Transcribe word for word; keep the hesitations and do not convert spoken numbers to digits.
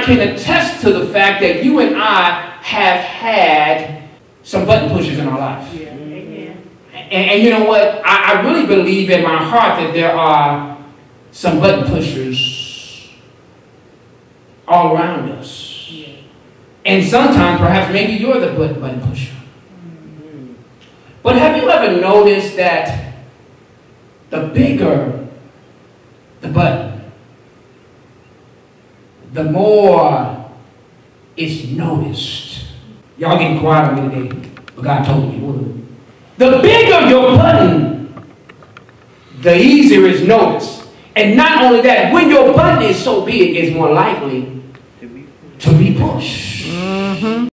can attest to the fact that you and I have had some button pushers in our life. Yeah. Amen. And, and you know what? I, I really believe in my heart that there are some button pushers all around us. Yeah. And sometimes, perhaps, maybe you're the button pusher. Mm-hmm. But have you ever noticed that the bigger the button, the more it's noticed? Y'all getting quiet on me today, but God told me. The bigger your button, the easier it's noticed. And not only that, when your button is so big, it's more likely to be pushed. Mm-hmm.